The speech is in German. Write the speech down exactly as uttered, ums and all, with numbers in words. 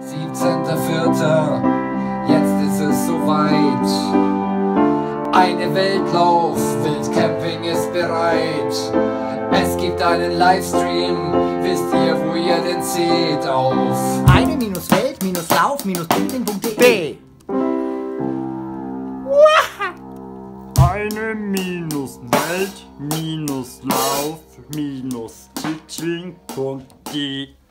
siebzehnter vierter Jetzt ist es soweit. Eine Weltlauf, Wildcamping ist bereit. Es gibt einen Livestream, wisst ihr, wo ihr den seht? Auf eine Welt Lauf Camping punkt de. Eine Welt Lauf Camping punkt de